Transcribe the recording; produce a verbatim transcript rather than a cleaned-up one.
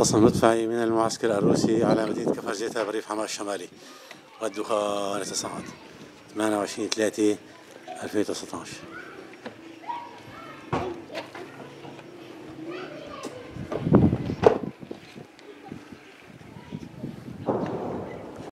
خصم مدفعي من المعسكر الروسي على مدينة كفر زيتها بريف حماة الشمالي، والدخان يتصاعد. ثمانية وعشرين ثلاثة ألفين وتسعة عشر.